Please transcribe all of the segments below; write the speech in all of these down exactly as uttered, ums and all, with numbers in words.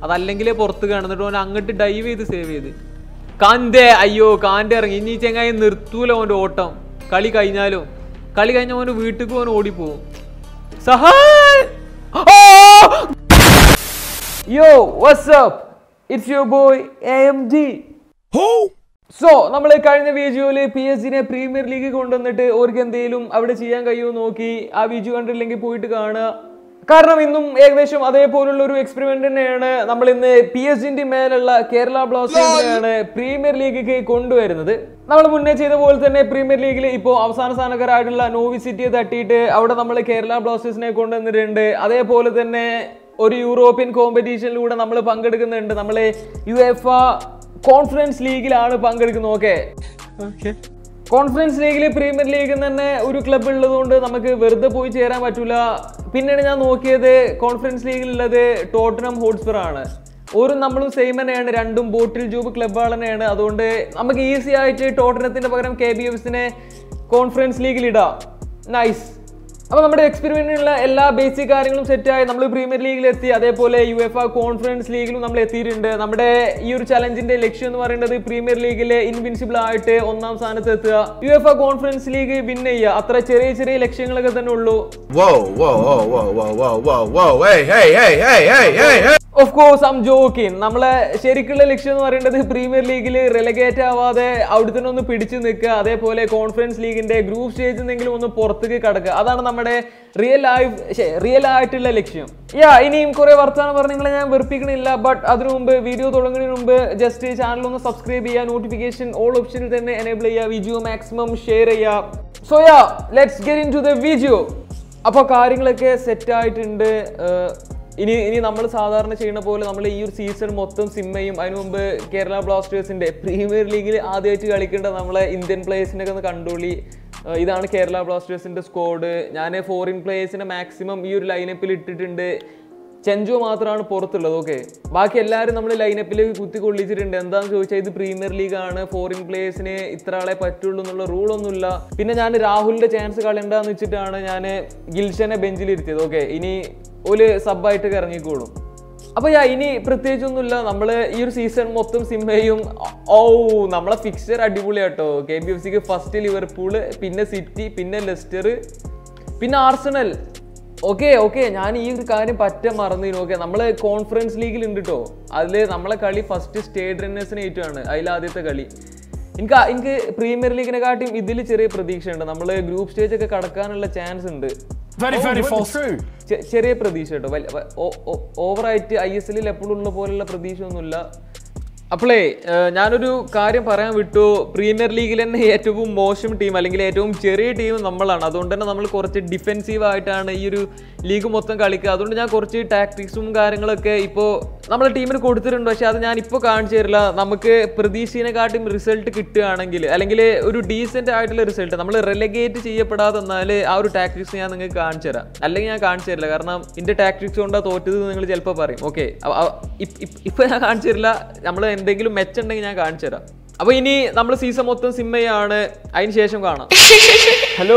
അതല്ലെങ്കിലേ പുറത്ത് കാണുന്നിട്ട് ഓൻ അങ്ങോട്ട് ഡൈവ് ചെയ്ത് സേവ് ചെയ്ത്. കാന്തേ അയ്യോ കാൻ്റെ ഇറങ്ങി. ഇനി ചെങ്ങായി നിർത്തൂല ഓൻ്റെ ഓട്ടം. കളി കഴിഞ്ഞാലോ കളി കഴിഞ്ഞാൽ ഓന് വീട്ടിലേക്ക് ഓൻ ഓടിപ്പോവും. Sahay yo what's up, it's your boy A M G. So നമ്മൾ കഴിഞ്ഞ വീഡിയോയില് പി എസ് ജിനെ പ്രീമിയർ ലീഗ് കൊണ്ടുവന്നിട്ട് ഓർക്ക് എന്തെങ്കിലും അവിടെ ചെയ്യാൻ കഴിയുമോ നോക്കി. ആ വീഡിയോ കണ്ടില്ലെങ്കിൽ പോയിട്ട് കാണുക. കാരണം ഇന്നും ഏകദേശം അതേപോലുള്ള ഒരു എക്സ്പെരിമെന്റ് തന്നെയാണ് നമ്മൾ ഇന്ന് പി എസ് ജിന്റെ മേലുള്ള കേരള ബ്ലാസ്റ്റേഴ്സിനെയാണ് പ്രീമിയർ ലീഗിലേക്ക് കൊണ്ടുവരുന്നത്. നമ്മൾ മുന്നേ ചെയ്ത പോലെ തന്നെ പ്രീമിയർ ലീഗിൽ ഇപ്പോൾ അവസാന സ്ഥാനക്കാരായിട്ടുള്ള നോവി സിറ്റിയെ തട്ടിയിട്ട് അവിടെ നമ്മൾ കേരള ബ്ലാസ്റ്റേഴ്സിനെ കൊണ്ടുവന്നിട്ടുണ്ട്. അതേപോലെ തന്നെ ഒരു യൂറോപ്യൻ കോമ്പറ്റീഷനിലൂടെ നമ്മൾ പങ്കെടുക്കുന്നുണ്ട്. നമ്മൾ യു എഫ് എ കോൺഫറൻസ് ലീഗിലാണ് പങ്കെടുക്കുന്നത്. ഓക്കെ ഓക്കെ കോൺഫറൻസ് ലീഗിൽ പ്രീമിയർ ലീഗിൽ തന്നെ ഒരു ക്ലബ്ബ് ഉള്ളതുകൊണ്ട് നമുക്ക് വെറുതെ പോയി ചേരാൻ പറ്റൂല. പിന്നീട് ഞാൻ നോക്കിയത് കോൺഫറൻസ് ലീഗിലുള്ളത് ടോട്ടനം ഹോട്ട്സ്പർ ആണ്. ഒരു നമ്മളും സെയിം തന്നെയാണ്, രണ്ടും ബോട്ടിൽ ജൂബ് ക്ലബ്ബുകൾ തന്നെയാണ്. അതുകൊണ്ട് നമുക്ക് ഈസി ആയിട്ട് ടോട്ടനത്തിന്റെ പകരം കെ ബി എഫ്സിനെ കോൺഫറൻസ് ലീഗിൽ ഇടാം. നൈസ്. അപ്പോൾ നമ്മുടെ എക്സ്പെരിമെന്റിനുള്ള എല്ലാ ബേസിക് കാര്യങ്ങളും സെറ്റായി നമ്മൾ പ്രീമിയർ ലീഗിൽ എത്തി. അതേപോലെ യു എഫ് എ കോൺഫറൻസ് ലീഗിലും നമ്മൾ എത്തിയിട്ടുണ്ട്. നമ്മുടെ ഈ ഒരു ചലഞ്ചിന്റെ ലക്ഷ്യം എന്ന് പറയുന്നത് പ്രീമിയർ ലീഗിലെ ഇൻവിൻസിബിൾ ആയിട്ട് ഒന്നാം സ്ഥാനത്ത് എത്തുക, U F A conference league win ചെയ്യുക. അത്ര ചെറിയ ചെറിയ ലക്ഷ്യങ്ങളൊക്കെ തന്നെ ഉള്ളൂ. Of course I am joking. നമ്മളെ ശരിക്കുള്ള ലക്ഷ്യം എന്ന് പറയുന്നത് പ്രീമിയർ ലീഗിൽ റെലഗേറ്റ് ആവാതെ അവിടെ തന്നെ ഒന്ന് പിടിച്ചു നിൽക്കുക. അതേപോലെ കോൺഫറൻസ് ലീഗിന്റെ ഗ്രൂപ്പ് സ്റ്റേജിൽ നിന്നെങ്കിലും ഒന്ന് പുറത്തേക്ക് കടക്കുക. അതാണ് നമ്മുടെ റിയൽ ലൈഫ് റിയൽ ആയിട്ടുള്ള ലക്ഷ്യം. യാ ഇനിയും കുറെ വർത്തമാനം പറഞ്ഞ് നിങ്ങളെ ഞാൻ വെറുപ്പിക്കണില്ല. ബട്ട് അതിനു മുമ്പ് വീഡിയോ തുടങ്ങുന്നതിന് മുമ്പ് ജസ്റ്റ് ചാനൽ ഒന്ന് സബ്സ്ക്രൈബ് ചെയ്യുക, നോട്ടിഫിക്കേഷൻ ഓൾ ഓപ്ഷനിൽ തന്നെ എനേബിൾ ചെയ്യുക, വീഡിയോ മാക്സിമം ഷെയർ ചെയ്യുക. So ya let's get into the video. അപ്പോൾ കാര്യങ്ങളൊക്കെ സെറ്റ് ആയിട്ടുണ്ട്. ഇനി ഇനി നമ്മൾ സാധാരണ ചെയ്യുന്ന പോലെ നമ്മൾ ഈ ഒരു സീസൺ മൊത്തം സിമ്മയും അതിനു മുമ്പ് കേരള ബ്ലാസ്റ്റേഴ്സിന്റെ പ്രീമിയർ ലീഗിൽ ആദ്യമായിട്ട് കളിക്കേണ്ട നമ്മളെ ഇന്ത്യൻ പ്ലേയേഴ്സിനൊക്കെ ഒന്ന് കണ്ടോളി. ഇതാണ് കേരള ബ്ലാസ്റ്റേഴ്സിന്റെ സ്ക്വാഡ്. ഞാൻ ഫോറിൻ പ്ലേയേഴ്സിനെ മാക്സിമം ഈ ഒരു ലൈനപ്പിൽ ഇട്ടിട്ടുണ്ട്. ചെഞ്ചോ മാത്രമാണ് പുറത്തുള്ളത്. ഓക്കെ ബാക്കി എല്ലാവരും നമ്മൾ ലൈനപ്പിൽ കുത്തി കൊള്ളിച്ചിട്ടുണ്ട്. എന്താണെന്ന് ചോദിച്ചാൽ ഇത് പ്രീമിയർ ലീഗാണ്, ഫോറിൻ പ്ലേയേഴ്സിന് ഇത്ര ആളെ പറ്റുള്ളൂ എന്നുള്ള റൂളൊന്നുമില്ല. പിന്നെ ഞാൻ രാഹുലിന്റെ ചാൻസ് കളയണ്ടെന്ന് വെച്ചിട്ടാണ് ഞാൻ ഗിൽഷനെ ബെഞ്ചിലിരുത്തിയത്. ഓക്കെ ഇനി ഒരു സബ്ബായിട്ട് ഇറങ്ങിക്കോളും. അപ്പോൾ യാ ഇനി പ്രത്യേകിച്ചൊന്നുമില്ല. നമ്മൾ ഈ ഒരു സീസൺ മൊത്തം സിമ്മയും ഓ നമ്മളെ ഫിക്സ്ചർ അടിപൊളിയാട്ടോ. കെ ബി എഫ് സിക്ക് ഫസ്റ്റ് ലിവർപൂള്, പിന്നെ സിറ്റി, പിന്നെ ലെസ്റ്റർ, പിന്നെ ആർസണൽ. ഓക്കെ ഓക്കെ ഞാൻ ഈ ഒരു കാര്യം പറ്റ മറന്നിരുന്നു. ഓക്കെ നമ്മൾ കോൺഫറൻസ് ലീഗിൽ ഉണ്ട് കേട്ടോ. അതിൽ നമ്മളെ കളി ഫസ്റ്റ് സ്റ്റേറ്റ് റണ്ണേഴ്സിനെ ആയിട്ടാണ്. അതിലാദ്യത്തെ കളി. എനിക്ക് എനിക്ക് പ്രീമിയർ ലീഗിനെ കാട്ടിയും ഇതിൽ ചെറിയ പ്രതീക്ഷയുണ്ട്. നമ്മൾ ഗ്രൂപ്പ് സ്റ്റേജ് ഒക്കെ കടക്കാനുള്ള ചാൻസ് ഉണ്ട്. ചെറിയ പ്രതീക്ഷ കേട്ടോ. ഓവറായിട്ട് ഐ എസ് എല്ലിൽ എപ്പോഴും ഉള്ള പോലുള്ള പ്രതീക്ഷ ഒന്നുമില്ല. അപ്പോളേ ഞാനൊരു കാര്യം പറയാൻ വിട്ടു. പ്രീമിയർ ലീഗിൽ തന്നെ ഏറ്റവും മോശം ടീം അല്ലെങ്കിൽ ഏറ്റവും ചെറിയ ടീം നമ്മളാണ്. അതുകൊണ്ട് തന്നെ നമ്മൾ കുറച്ച് ഡിഫെൻസീവ് ആയിട്ടാണ് ഈ ഒരു ലീഗ് മൊത്തം കളിക്കുക. അതുകൊണ്ട് ഞാൻ കുറച്ച് ടാക്ടിക്സും കാര്യങ്ങളൊക്കെ ഇപ്പോൾ നമ്മളെ ടീമിന് കൊടുത്തിട്ടുണ്ട്. പക്ഷെ അത് ഞാൻ ഇപ്പോൾ കാണിച്ചു തരില്ല. നമുക്ക് പ്രതീക്ഷയെക്കാട്ടും റിസൾട്ട് കിട്ടുകയാണെങ്കിൽ അല്ലെങ്കിൽ ഒരു ഡീസെൻ്റ് ആയിട്ടുള്ള റിസൾട്ട് നമ്മൾ റെലഗേറ്റ് ചെയ്യപ്പെടാതെ എന്നാൽ ആ ഒരു ടാക്ടിക്സ് ഞാൻ നിങ്ങൾക്ക് കാണിച്ചു തരാം. അല്ലെങ്കിൽ ഞാൻ കാണിച്ചു തരില്ല. കാരണം ഇതിൻ്റെ ടാക്ടിക്സ് കൊണ്ടാണ് തോറ്റത് നിങ്ങൾ ചിലപ്പോൾ പറയും. ഓക്കെ ഇപ്പോൾ ഞാൻ കാണിച്ചു തരില്ല. നമ്മൾ എന്തെങ്കിലും മെച്ചുണ്ടെങ്കിൽ ഞാൻ കാണിച്ചു തരാം. അപ്പൊ ഇനി നമ്മൾ സീസൺ മൊത്തം സിമ്മയാണ്. അതിന് ശേഷം കാണാം. ഹലോ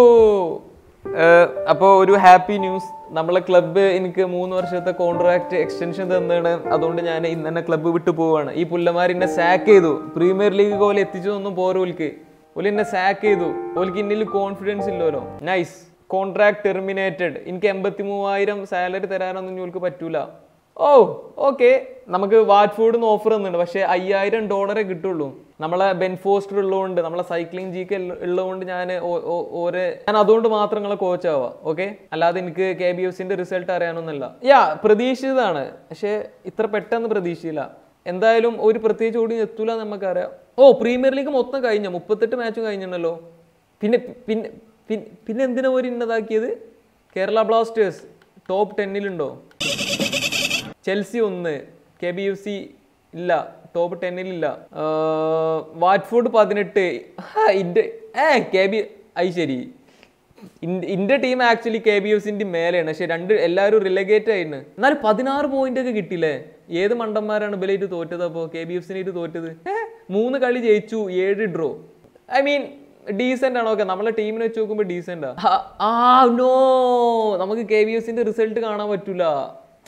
അപ്പോൾ ഒരു ഹാപ്പി ന്യൂസ്. നമ്മളെ ക്ലബ്ബ് എനിക്ക് മൂന്ന് വർഷത്തെ കോൺട്രാക്ട് എക്സ്റ്റൻഷൻ തന്നാണ്. അതുകൊണ്ട് ഞാൻ ഇന്ന് തന്നെ ക്ലബ്ബ് വിട്ടു പോവാണ്. ഈ പുല്ലമാർ എന്നെ സാക്ക് ചെയ്തു. പ്രീമിയർ ലീഗ് പോലെ എത്തിച്ചതൊന്നും പോരാ. ഓൽക്ക് ഓല് എന്നെ സാക്ക് ചെയ്തു. ഓൽക്ക് ഇന്നിൽ കോൺഫിഡൻസ് ഇല്ലല്ലോ. നൈസ്. Contract terminated. എനിക്ക് എൺപത്തി മൂവായിരം സാലറി തരാനൊന്നും ഓൽക്ക് പറ്റൂല. ഓ ഓക്കെ നമുക്ക് വാറ്റ്ഫോർഡിന്ന് ഓഫർ തന്നുണ്ട്. പക്ഷേ അയ്യായിരം ഡോളറേ കിട്ടുള്ളൂ. നമ്മളെ ബെൻഫോസ്റ്റർ ഉള്ളതുകൊണ്ട് നമ്മളെ സൈക്ലിംഗ് ജി കെ ഉള്ളതുകൊണ്ട് ഞാൻ ഓരോ ഞാൻ അതുകൊണ്ട് മാത്രം നിങ്ങളെ കോച്ചാവാം. ഓക്കെ അല്ലാതെ എനിക്ക് കെ ബി എഫ് സിന്റെ റിസൾട്ട് അറിയാനൊന്നുമില്ല. യാ പ്രതീക്ഷിച്ചതാണ്. പക്ഷേ ഇത്ര പെട്ടെന്ന് പ്രതീക്ഷയില്ല. എന്തായാലും ഒരു പ്രത്യേകിച്ച് ഓടി എത്തൂല നമുക്കറിയാം. ഓ പ്രീമിയർ ലീഗ് മൊത്തം കഴിഞ്ഞോ? മുപ്പത്തെട്ട് മാച്ചും കഴിഞ്ഞിട്ടുണ്ടല്ലോ. പിന്നെ പിന്നെ പിന്നെ എന്തിനാ ഒരു ഇന്നതാക്കിയത്? കേരള ബ്ലാസ്റ്റേഴ്സ് ടോപ്പ് ടെന്നിലുണ്ടോ? ചെൽസി ഒന്ന്, കെ ബി എഫ് സി ഇല്ല, ടോപ്പ് ടെന്നിലില്ല. വാറ്റ്ഫോർഡ് പതിനെട്ട്. ഇന്റെ ഏ കെ ബി ഐ ശരി ഇന്റെ team actually K B F സിന്റെ മേലെയാണ്. പക്ഷെ രണ്ട് എല്ലാവരും റിലഗേറ്റ് ആയിരുന്നു. എന്നാലും പതിനാറ് പോയിന്റ് ഒക്കെ കിട്ടിയില്ലേ? ഏത് മണ്ടന്മാരാണ് ഇബലായിട്ട് തോറ്റത്? അപ്പോൾ കെ ബി എഫ് സിനായിട്ട് തോറ്റത്. മൂന്ന് കളി ജയിച്ചു, ഏഴ് ഡ്രോ. ഐ മീൻ ഡീസെന്റ് ആണ്. ഓക്കെ നമ്മളെ ടീമിനെ വെച്ച് നോക്കുമ്പോൾ ഡീസെന്റാ. ആ നോ നമുക്ക് കെ ബി എഫ് സിന്റെ റിസൾട്ട് കാണാൻ പറ്റൂല.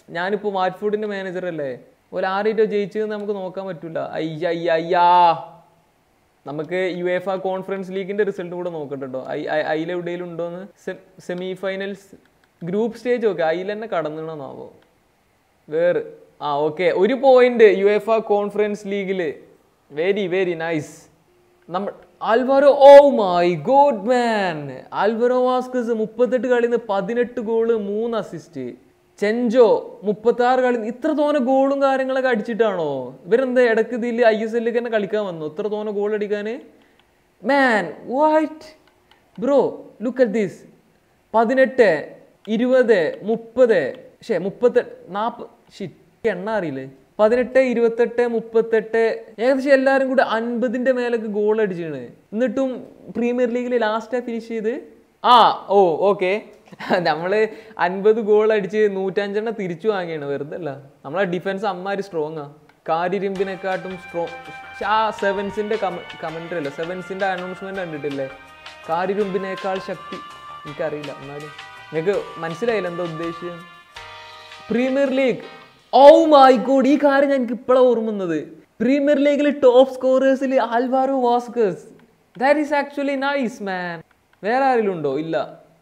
ഞാനിപ്പോൾ വാറ്റ്ഫോർഡിന്റെ മാനേജർ അല്ലേ, ഒരു ആരായിട്ടോ ജയിച്ചതെന്ന് നമുക്ക് നോക്കാൻ പറ്റില്ല. അയ്യ അയ്യ അയ്യാ നമുക്ക് യുവേഫ കോൺഫറൻസ് ലീഗിന്റെ റിസൾട്ട് കൂടെ നോക്കട്ടോ. അതിലെവിടെയെങ്കിലും ഉണ്ടോന്ന്. സെമി ഫൈനൽസ് ഗ്രൂപ്പ് സ്റ്റേജ് ഒക്കെ അതിൽ തന്നെ കടന്നിടണമാവോ വേറെ. ആ ഓക്കെ, ഒരു പോയിന്റ് യുവേഫ കോൺഫറൻസ് ലീഗില്. Very very nice. നമ്മ Alvaro, oh my god man, Alvaro Vazquez മുപ്പത്തെട്ട് കളിയിൽ നിന്ന് പതിനെട്ട് ഗോള് മൂന്ന് അസിസ്റ്റ്. ചെഞ്ചോ മുപ്പത്തി ആറ് കളി. ഇത്ര തോനെ ഗോളും കാര്യങ്ങളൊക്കെ അടിച്ചിട്ടാണോ ഇവരെന്താ ഇടയ്ക്ക് ഇതിൽ ഐ എസ് എല്ലിൽ തന്നെ കളിക്കാൻ വന്നു ഇത്ര തോനെ ഗോൾ അടിക്കാന്? Man what bro, look at this. പതിനെട്ട് ഇരുപത് മുപ്പത് ശേ മുപ്പത്തെട്ട് നാൽപ്പത് ഷിറ്റ് എണ്ണ അറിയില്ലേ. പതിനെട്ട് ഇരുപത്തെട്ട് മുപ്പത്തെട്ട് ഏകദേശം എല്ലാവരും കൂടെ അൻപതിന്റെ മേലൊക്കെ ഗോൾ അടിച്ചാണ്. എന്നിട്ടും പ്രീമിയർ ലീഗിൽ ലാസ്റ്റ് ഫിനിഷ് ചെയ്ത് ആ ഓ ഓക്കെ നമ്മള് അൻപത് ഗോൾ അടിച്ച് നൂറ്റഞ്ചെണ്ണം തിരിച്ചു വാങ്ങിയാണ്. വെറുതെ അല്ല, നമ്മളെ ഡിഫൻസ് അമ്മാര് സ്ട്രോങ് ആ. കാരിരിമ്പിനെക്കാട്ടും സ്ട്രോങ്. ആ സെവൻസിന്റെ കമന്ററി അല്ല, സെവൻസിന്റെ അനൗൺസ്മെന്റ് കണ്ടിട്ടില്ലേ? കാരിരുമ്പിനേക്കാൾ ശക്തി. എനിക്കറിയില്ല, എന്നാലും നിങ്ങൾക്ക് മനസ്സിലായില്ല എന്താ ഉദ്ദേശിച്ചത്. Premier league, oh my god, ഈ കാര്യം എനിക്ക് ഇപ്പോഴാണ് ഓർമ്മന്നത്. പ്രീമിയർ ലീഗിൽ ടോപ്പ് സ്കോറേഴ്സിൽ Alvaro Vazquez. That is actually nice man. വേറെ ആരെങ്കിലും ഉണ്ടോ? ഇല്ല.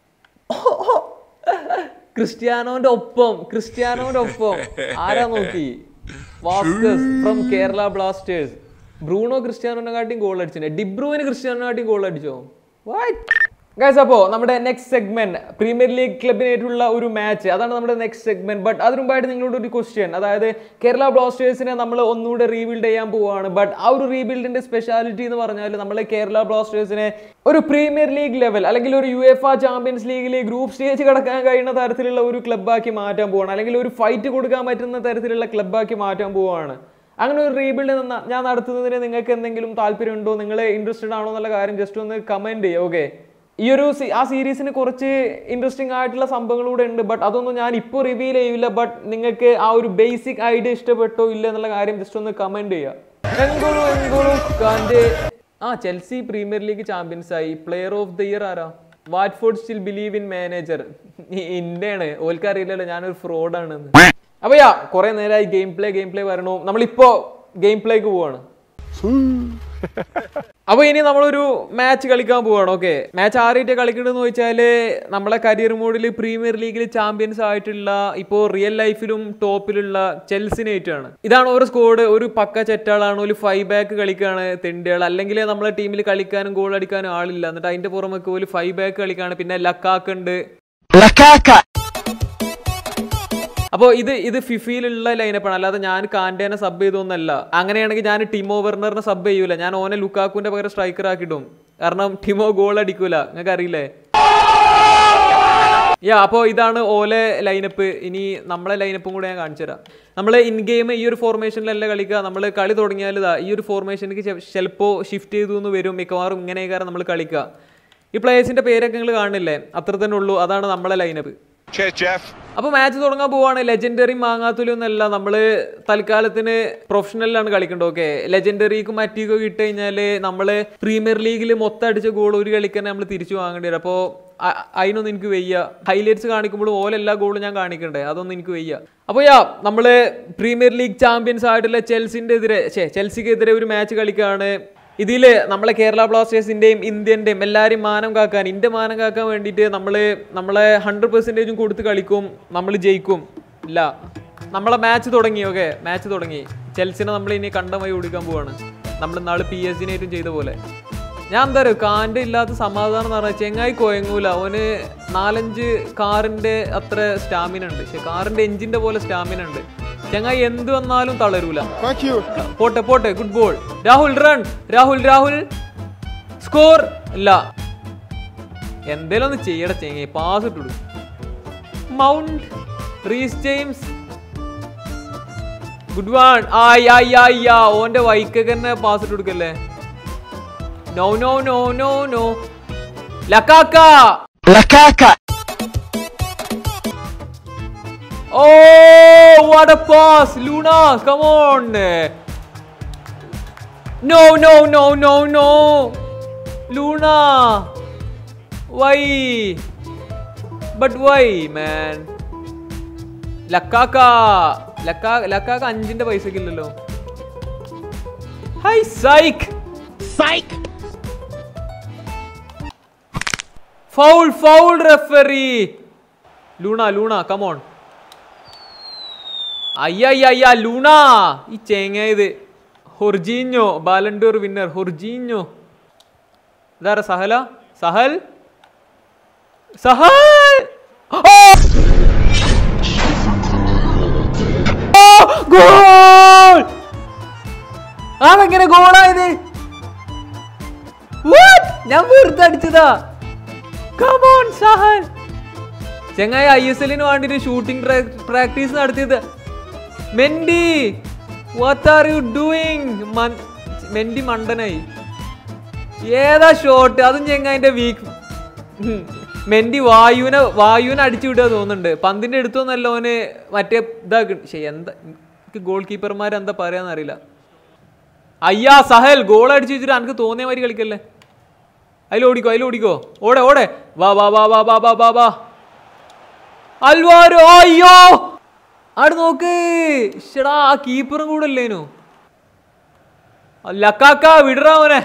ക്രിസ്ത്യാനോന്റെ ഒപ്പം ക്രിസ്ത്യാനോന്റെ ഒപ്പം ആരാ നോക്കി? Vazquez from Kerala Blasters. Bruno ക്രിസ്ത്യാനോനെ കാട്ടിയും ഗോൾ അടിച്ചിട്ടുണ്ട്. ഡിബ്രൂവിന് ക്രിസ്ത്യാനോനെ കാട്ടിയും ഗോൾ അടിച്ചോ? വാറ്റ് ഗൈസ്, അപ്പോൾ നമ്മുടെ നെക്സ്റ്റ് സെഗ്മെന്റ് പ്രീമിയർ ലീഗ് ക്ലബിനായിട്ടുള്ള ഒരു മാച്ച്, അതാണ് നമ്മുടെ നെക്സ്റ്റ് സെഗ്മെന്റ്. ബട്ട് അതിന് മുമ്പായിട്ട് നിങ്ങളോട് ഒരു ക്വസ്റ്റ്യൻ, അതായത് കേരള ബ്ലാസ്റ്റേഴ്സിനെ നമ്മൾ ഒന്നുകൂടെ റീബിൽഡ് ചെയ്യാൻ പോവുകയാണ്. ബട്ട് ആ ഒരു റീബിൽഡിന്റെ സ്പെഷ്യാലിറ്റി എന്ന് പറഞ്ഞാൽ നമ്മൾ കേരള ബ്ലാസ്റ്റേഴ്സിനെ ഒരു പ്രീമിയർ ലീഗ് ലെവൽ അല്ലെങ്കിൽ ഒരു യുവേഫ ചാമ്പ്യൻസ് ലീഗിൽ ഗ്രൂപ്പ് സ്റ്റേജ് കടക്കാൻ കഴിയുന്ന തരത്തിലുള്ള ഒരു ക്ലബ്ബാക്കി മാറ്റാൻ പോവുകയാണ്, അല്ലെങ്കിൽ ഒരു ഫൈറ്റ് കൊടുക്കാൻ പറ്റുന്ന തരത്തിലുള്ള ക്ലബ്ബാക്കി മാറ്റാൻ പോവുകയാണ്. അങ്ങനെ ഒരു റീബിൽഡ് ഞാൻ നടത്തുന്നതിന് നിങ്ങൾക്ക് എന്തെങ്കിലും താല്പര്യമുണ്ടോ, നിങ്ങൾ ഇൻട്രസ്റ്റഡ് ആണോ എന്നുള്ള കാര്യം ജസ്റ്റ് ഒന്ന് കമന്റ് ചെയ്യുക. ഓക്കെ, ഈ ഒരു ആ സീരീസിന് കുറച്ച് ഇൻട്രസ്റ്റിംഗ് ആയിട്ടുള്ള സംഭവങ്ങളൂടെ ഉണ്ട്. ബട്ട് അതൊന്നും ഞാൻ ഇപ്പോൾ റിവീൽ ചെയ്യില്ല. ബട്ട് നിങ്ങൾക്ക് ആ ഒരു ബേസിക് ഐഡിയ ഇഷ്ടപ്പെട്ടോ ഇല്ല എന്നുള്ള കാര്യം ജസ്റ്റ് ഒന്ന് കമന്റ് ചെയ്യുക. എൻഗോളു എൻഗോളു കാന്റെ ആ ചെൽസി പ്രീമിയർ ലീഗ് ചാമ്പ്യൻസ് ആയി. പ്ലെയർ ഓഫ് ദ ഇയർ ആരാ? Watford still believe in manager. ഇന്ത്യയാണ്, ഓൽക്ക് അറിയില്ലല്ലോ ഞാനൊരു ഫ്രോഡാണെന്ന്. അപ്പൊ യാ കുറെ നേരമായി ഗെയിം പ്ലേ ഗെയിം പ്ലേ വരണു. നമ്മളിപ്പോ ഗെയിം പ്ലേക്ക് പോവാണ്. അപ്പൊ ഇനി നമ്മളൊരു മാച്ച് കളിക്കാൻ പോവാണ്. ഓക്കെ, മാച്ച് ആരായിട്ട് കളിക്കണമെന്ന് ചോദിച്ചാല് നമ്മളെ കരിയർ മോഡിൽ പ്രീമിയർ ലീഗിൽ ചാമ്പ്യൻസ് ആയിട്ടുള്ള ഇപ്പോൾ റിയൽ ലൈഫിലും ടോപ്പിലുള്ള ചെൽസിനായിട്ടാണ്. ഇതാണ് ഒരു സ്കോഡ്. ഒരു പക്ക ചെറ്റാളാണ്, ഒരു ഫൈവ് ബാക്ക് കളിക്കാണ് തെണ്ടിയാൾ. അല്ലെങ്കിൽ നമ്മളെ ടീമിൽ കളിക്കാനും ഗോൾ അടിക്കാനും ആളില്ല. എന്നിട്ട് അതിന്റെ പുറമൊക്കെ ഒരു ഫൈവ് ബാക്ക് കളിക്കാണ്. പിന്നെ ലക്കാക്ക ഉണ്ട്. അപ്പോൾ ഇത് ഇത് ഫിഫയിലുള്ള ലൈനപ്പാണ്, അല്ലാതെ ഞാൻ കാന്റേനെ സബ് ചെയ്തൊന്നല്ല. അങ്ങനെയാണെങ്കിൽ ഞാൻ ടിമോ വെർണറിനെ സബ് ചെയ്യൂല, ഞാൻ ഓനെ ലുക്കാക്കുവിന്റെ പകരം സ്ട്രൈക്കർ ആക്കിയിടും. കാരണം ടിമോ ഗോൾ അടിക്കൂല, നിങ്ങൾക്ക് അറിയില്ലേ? യാ അപ്പോൾ ഇതാണ് ഓലെ ലൈനപ്പ്. ഇനി നമ്മളെ ലൈനപ്പും കൂടെ ഞാൻ കാണിച്ചു തരാം. നമ്മൾ ഇൻ ഗെയിം ഈ ഒരു ഫോർമേഷനിലല്ല കളിക്കുക. നമ്മൾ കളി തുടങ്ങിയാൽ ഇതാ ഈ ഒരു ഫോർമേഷനിലേക്ക് ചിലപ്പോൾ ഷിഫ്റ്റ് ചെയ്തു എന്ന് വരും. മിക്കവാറും ഇങ്ങനെയൊക്കെ നമ്മൾ കളിക്കുക. ഈ പ്ലേയേഴ്സിന്റെ പേരൊക്കെ നിങ്ങൾ കാണില്ലേ, അത്ര തന്നെ ഉള്ളൂ. അതാണ് നമ്മളെ ലൈനപ്പ്. അപ്പൊ മാച്ച് തുടങ്ങാൻ പോവാണ്. ലെജൻഡറി മാങ്ങാത്തുലൊന്നല്ല, നമ്മള് തൽക്കാലത്തിന് പ്രൊഫഷണലിലാണ് കളിക്കേണ്ടത്. ഓക്കെ, ലെജൻഡറിക്കും മറ്റീക്കും ഇട്ട് കഴിഞ്ഞാല് നമ്മള് പ്രീമിയർ ലീഗിൽ മൊത്തം അടിച്ച ഗോൾ ഒരു കളിക്കാൻ നമ്മൾ തിരിച്ചു വാങ്ങേണ്ടി വരും. അപ്പോൾ അതിനൊന്നും എനിക്ക് വയ്യ. ഹൈലൈറ്റ്സ് കാണിക്കുമ്പോൾ ഓല എല്ലാ ഗോളും ഞാൻ കാണിക്കണ്ടേ, അതൊന്നും എനിക്ക് വയ്യ. അപ്പോൾ യാ നമ്മള് പ്രീമിയർ ലീഗ് ചാമ്പ്യൻസ് ആയിട്ടുള്ള ചെൽസിന്റെ എതിരെ ചെൽസിക്കെതിരെ ഒരു മാച്ച് കളിക്കുകയാണ്. ഇതിൽ നമ്മളെ കേരള ബ്ലാസ്റ്റേഴ്സിൻ്റെയും ഇന്ത്യൻ്റെയും എല്ലാവരും മാനം കാക്കാൻ, ഇന്ത്യ മാനം കാക്കാൻ വേണ്ടിയിട്ട് നമ്മൾ നമ്മളെ ഹൺഡ്രഡ് പെർസെൻറ്റേജും കൊടുത്ത് കളിക്കും. നമ്മൾ ജയിക്കും. ഇല്ല, നമ്മളെ മാച്ച് തുടങ്ങി. ഓക്കെ, മാച്ച് തുടങ്ങി. ചെൽസിനെ നമ്മൾ ഇനി കണ്ടമായി ഓടിക്കാൻ പോവാണ്. നമ്മൾ നാളെ പി എസ് ജിനായിട്ടും ചെയ്ത പോലെ. ഞാൻ എന്താ പറയുക, കാൻ്റെ ഇല്ലാത്ത സമാധാനം എന്ന് പറഞ്ഞാൽ ചെങ്ങായി കൊയങ്ങൂല. അവന് നാലഞ്ച് കാറിൻ്റെ അത്ര സ്റ്റാമിന ഉണ്ട്. പക്ഷെ കാറിൻ്റെ എഞ്ചിൻ്റെ പോലെ സ്റ്റാമിന ഉണ്ട്. ചങ്ങായി എന്ത് വന്നാലും തളരൂല. പോട്ടെ പോട്ടെ, good ball. Rahul run. Rahul Rahul score. ഇല്ല, എന്തേലും ഒന്ന് ചെയ്യട ചെങ്ങായി. പാസ് ഇട്ടു. Mount Reece James. Good one. ആയി ആയി ആയി ആ ഓന്റെ വൈക്കൊക്കെ തന്നെ പാസ് ഇട്ട് കൊടുക്കല്ലേ. No no no no no. Lukaku. Lukaku. Oh, what a pass, Luna! Come on! No, no, no, no, no, Luna! Why? But why, man? Lukaku Luka Lukaku അഞ്ചിന്റെ പൈസക്ക് ഇല്ലല്ലോ. ഹൈ സൈക്ക് സൈക്ക് foul foul referee. Luna Luna come on. അയ്യ Luna ഈ ചേങ്ങ ഇത്. Jorginho Ballon d'Or winner Jorginho. ഇതാരാ? സഹല സഹൽ സഹൽ. ഗോൾ! അതെങ്ങനെ ഗോളായത്? ഞാൻ വെറുതെ അടിച്ചതാ. കമോൺ സഹൽ. ചെങ്ങായി ഐ എസ് എല്ലിന് വേണ്ടിട്ട് ഷൂട്ടിംഗ് പ്രാക്ടീസ് നടത്തിയത്. Mendy what are you doing? Mendy മണ്ടനായി. ഏതാ ഷോട്ട്? അതും ചെങ്ങായിന്റെ വീക്ക്. മെൻഡി വായുവിനെ വായുവിനെ അടിച്ചു വിടുക തോന്നുന്നുണ്ട്. പന്തിന്റെ അടുത്തൊന്നല്ല ഓന് മറ്റേ ഇതാക്കി. ശരി, എന്താ ഗോൾ കീപ്പർമാർ എന്താ പറയാന്ന് അറിയില്ല. അയ്യാ സഹൽ ഗോൾ അടിച്ചു വെച്ചിട്ട് എനിക്ക് തോന്നിയ മാതിരി കളിക്കല്ലേ. അതിൽ ഓടിക്കോ അതിൽ ഓടിക്കോ ഓടെ ഓടെ വാ വാ വാ വാ വാ വാ വാ വാ അൽവാരോ. അയ്യോ ആട് നോക്ക്. ഷടാ ആ കീപ്പറും കൂടെ അല്ലേനു. ലക്കാക്ക വിടറാ മോനെ.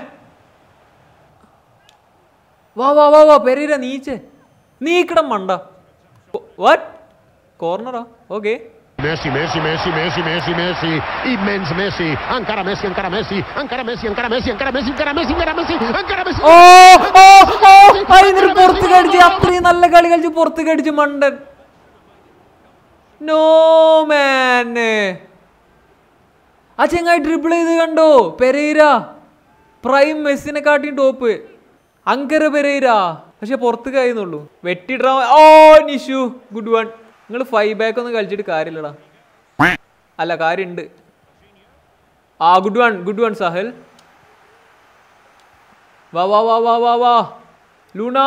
വാ വാ വാ വാ പെരേര നീച്ചേ നീക്കണം മണ്ട. വാട്ട് കോർണറാ? Okay. Messi, Messi, Messi, Messi, Messi, Messi, immens Messi, encara Messi, encara Messi, encara Messi, encara Messi, encara Messi, encara Messi, encara Messi, encara Messi. Oh oh oh അതിന് പുറത്ത് കടിച്ച്. അത്രയും നല്ല കളി കളിച്ച് പുറത്ത് കടിച്ച് മണ്ടൻ. No man. ആ ചെങ്ങായി ഡ്രിബിൾ ചെയ്ത് കണ്ടോ? പെരേര പ്രൈം മെസ്സിനെ കാട്ടിയും ടോപ്പ്. അങ്കര പെരേര പക്ഷെ പുറത്ത് കഴിയുന്നുള്ളൂ. വെട്ടിഡ്രാ. Oh Nishu good one. നിങ്ങൾ ഫൈവ് ബാക്ക് ഒന്നും കളിച്ചിട്ട് കാര്യമില്ലടാ. അല്ല കാര്യമുണ്ട്. ആ good one good one Sahal. വാ വാ വാ വാ വാ വാ ലൂണ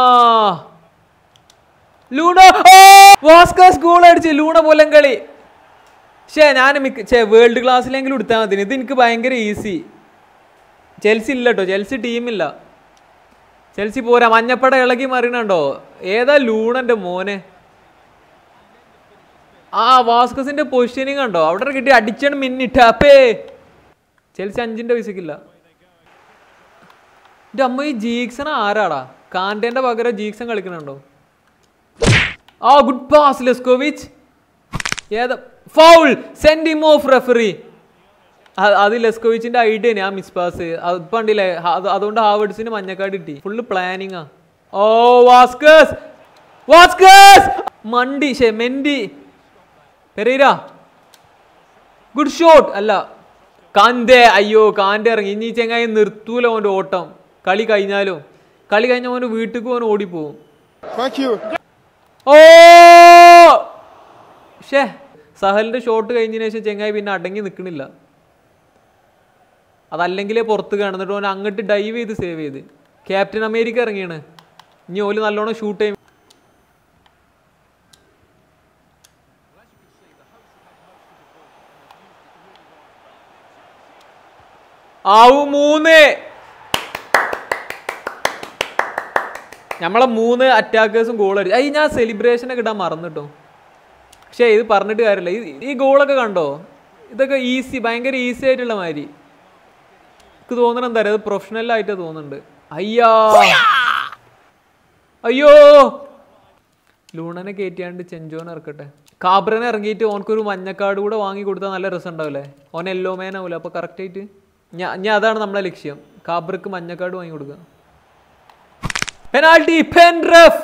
ലൂണ. വാസ്കസ് ഗോൾ അടിച്ച്. ലൂണ പോലും കളി. ശേ ഞാൻ മിക്ക ചേ വേൾഡ് ക്ലാസ്സിലെങ്കിലും എടുത്താൽ മതി. ഇത് എനിക്ക് ഭയങ്കര ഈസി. ചെൽസി ഇല്ല കേട്ടോ. ചെൽസി ടീമില്ല. ചെൽസി പോരാ. മഞ്ഞപ്പട ഇളകി മറിയണുണ്ടോ? ഏതാ ലൂണന്റെ മോനെ. ആ വാസ്കസിന്റെ പൊസിഷനിങ് കണ്ടോ? അവിടെ കിട്ടി അടിച്ചാണ് മിന്നിട്ട്. അപ്പേ ചെൽസി അഞ്ചിന്റെ പൈസക്കില്ല. എൻ്റെ അമ്മ ഈ ജീക്സൺ ആരാടാ? കാന്റേന്റെ പകരം ജീക്സൺ കളിക്കണുണ്ടോ? ആ ഗുഡ് പാസ് ലെസ്കോവിച്ച്. ഏതാ foul? Send him off referee. അത് ലെസ്കോവിച്ചിന്റെ ഐഡിയ ഞാൻ മിസ് പാസ്. അത് പണ്ടില്ലേ? അതുകൊണ്ട് ഹാവേർഡ്സിന് മഞ്ഞക്കാട് കിട്ടി. ഫുള്ള് പ്ലാനിങ്ങാ. ഓ വാസ്കസ് വാസ്കസ് മണ്ടി. ഷേ മെൻഡി പെരേര ഗുഡ് ഷോട്ട്. അല്ല കാന്തേ. അയ്യോ കാന്തേ ഇറങ്ങി. ഇനി ചെങ്ങായി നിർത്തൂല ഓൻ്റെ ഓട്ടം. കളി കഴിഞ്ഞാലോ കളി കഴിഞ്ഞ ഓന് വീട്ടിലേക്ക് ഓൻ ഓടിപ്പോവും. ഓ ഷേ സഹലിന്റെ ഷോട്ട് കഴിഞ്ഞതിന് ശേഷം ചെങ്ങായി പിന്നെ അടങ്ങി നിൽക്കണില്ല. അതല്ലെങ്കിലേ പുറത്ത് കാണുന്നിട്ട് ഓൻ അങ്ങോട്ട് ഡൈവ് ചെയ്ത് സേവ് ചെയ്ത്. ക്യാപ്റ്റൻ അമേരിക്ക ഇറങ്ങിയാണ്. ഇനി ഓല് നല്ലോണം ഷൂട്ട് ചെയ്യും. ആവു മൂന്ന്. നമ്മളെ മൂന്ന് അറ്റാക്കേഴ്സും ഗോൾ അടിച്ചു. അയ്യ ഞാൻ സെലിബ്രേഷനൊക്കെ ഇടാൻ മറന്നിട്ടോ. പക്ഷേ ഇത് പറഞ്ഞിട്ട് കാര്യമില്ല. ഈ ഗോളൊക്കെ കണ്ടോ? ഇതൊക്കെ ഈസി, ഭയങ്കര ഈസി ആയിട്ടുള്ള മാതിരി എനിക്ക് തോന്നണം. എന്താ പറയുക, അത് പ്രൊഫഷണലായിട്ട് തോന്നുന്നുണ്ട്. അയ്യാ അയ്യോ ലൂണനെ കയറ്റിയാണ്ട് ചെഞ്ചോനെ ഇറക്കട്ടെ. കാബ്രനെ ഇറങ്ങിയിട്ട് ഓനക്കൊരു മഞ്ഞക്കാട് കൂടെ വാങ്ങി കൊടുത്താൽ നല്ല രസം ഉണ്ടാവില്ലേ? ഓൻ യെല്ലോ മാൻ ആവില്ല. അപ്പോൾ കറക്റ്റായിട്ട് ഞാൻ ഞാൻ അതാണ് നമ്മളെ ലക്ഷ്യം. കാബ്രക്ക് മഞ്ഞക്കാട് വാങ്ങി കൊടുക്കുക. പെനാൽറ്റി. പെൻറഫ്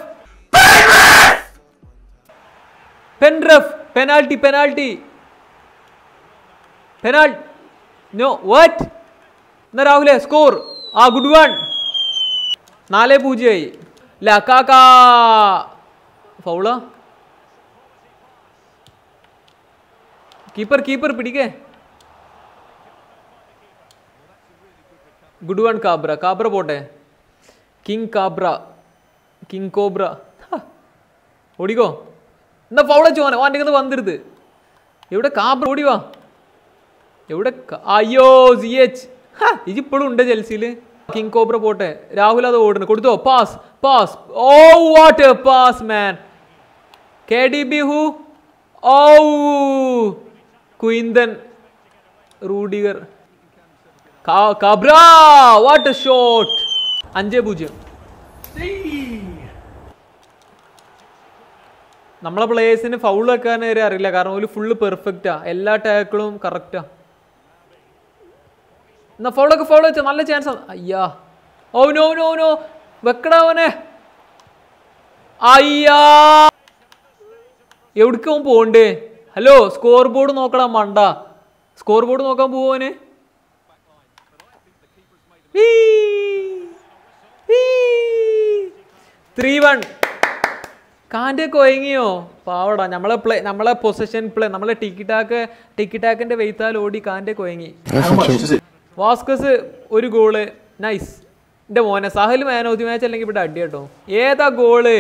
പെൻറഫ് പെനാൽറ്റി പെനാൽറ്റി പെനാൽ നോ വാറ്റ്. എന്നാ രാഹുലെ സ്കോർ. ആ ഗുഡ് വൺ. നാല് പൂജ്യമായി. ലക്കാക്ക ഫൗളാ. കീപ്പർ കീപ്പർ പിടിക്കേ. Good one Cabra. കാബ്ര പോട്ടെ. King Cabra king Cobra. ഓടിക്കോ. എന്നാ ഫൗള ചോനെ ഓൻ്റെ വന്നിരുത്. എവിടെ കാബ്ര? ഓടിവാ. എവിടെ? അയ്യോ സി എച്ച്. ഇതിപ്പോഴും ഉണ്ട് ചെൽസിയിൽ. കിങ് കോബ്ര പോട്ടെ. രാഹുൽ അത് ഓടുന്നു. കൊടുത്തോ. Pass pass. Oh what a pass man. K D B who. Oh ക്വിന്തൻ Rudiger Cabra what a shot. അഞ്ച് പൂജ്യം. നമ്മളെ പ്ലേയേഴ്സിന് ഫൗൾ വെക്കാൻ വരെ അറിയില്ല, കാരണം ഒരു ഫുള്ള് പെർഫെക്റ്റാ, എല്ലാ ടാക്കിളും കറക്റ്റാ. എന്നാ ഫൗളൊക്കെ ഫൗൾ വെച്ചാൽ നല്ല ചാൻസ് ആണ്. അയ്യാ ഓ നോ നോ നോ വെക്കടാവനെ. അയ്യാ എവിടേക്ക് പോണ്ടേ? ഹലോ സ്കോർ ബോർഡ് നോക്കടാ മണ്ട. സ്കോർ ബോർഡ് നോക്കാൻ പോവന്. Three one. കാൻ്റെ കൊയങ്ങിയോ പാവടാ. നമ്മളെ പ്ലേ നമ്മളെ പൊസിഷൻ പ്ലേ നമ്മളെ ടിക്കിറ്റാക്ക് ടിക്കിറ്റാക്കിന്റെ വെയ്ത്താൽ ഓടി കാൻ്റെ കൊയങ്ങി. വാസ്കസ് ഒരു ഗോള്. നൈസ്. എൻ്റെ മോനെ Sahal man of the match അല്ലെങ്കിൽ ഇവിടെ അടി കേട്ടോ. ഏതാ ഗോള്?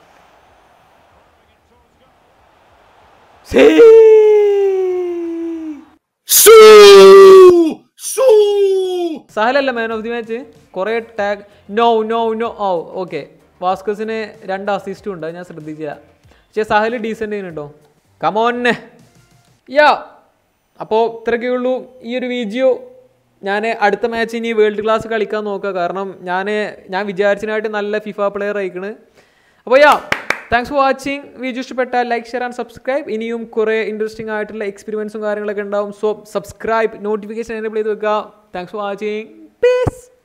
സഹലല്ല മാൻ ഓഫ് ദി മാച്ച്. കുറെ tag. No no no. Oh okay. വാസ്കസിന് രണ്ട് അസിസ്റ്റും ഉണ്ട്, ഞാൻ ശ്രദ്ധിച്ചില്ല. പക്ഷേ സഹൽ ഡീസൻ്റ് ചെയ്യുന്നു കേട്ടോ. കമോന്നെ യാ. അപ്പോൾ ഇത്രയൊക്കെ ഉള്ളൂ ഈ ഒരു വീഡിയോ. ഞാൻ അടുത്ത മാച്ച് ഇനി വേൾഡ് ക്ലാസ് കളിക്കാൻ നോക്കുക, കാരണം ഞാൻ ഞാൻ വിചാരിച്ചതിനായിട്ട് നല്ല ഫിഫ പ്ലെയർ ആയിക്കണ്. അപ്പോൾ യാ താങ്ക്സ് ഫോർ വാച്ചിങ്. വീഡിയോ ഇഷ്ടപ്പെട്ടാൽ ലൈക്ക് ഷെയർ ആൻഡ് സബ്സ്ക്രൈബ്. ഇനിയും കുറേ ഇൻട്രസ്റ്റിംഗ് ആയിട്ടുള്ള എക്സ്പെരിമെൻസും കാര്യങ്ങളൊക്കെ ഉണ്ടാവും. സോ സബ്സ്ക്രൈബ്, നോട്ടിഫിക്കേഷൻ എനേബിൾ ചെയ്ത് വെക്കുക. Thanks for watching. പീസ്.